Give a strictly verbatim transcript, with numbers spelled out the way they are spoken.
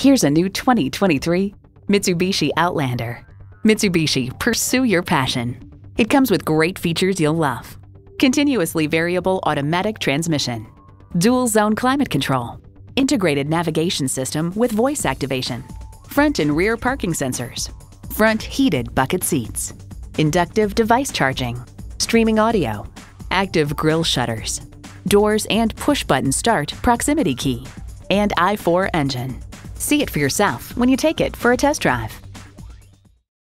Here's a new twenty twenty-three Mitsubishi Outlander. Mitsubishi, pursue your passion. It comes with great features you'll love. Continuously variable automatic transmission, dual zone climate control, integrated navigation system with voice activation, front and rear parking sensors, front heated bucket seats, inductive device charging, streaming audio, active grille shutters, doors and push-button start proximity key, and I four engine. See it for yourself when you take it for a test drive.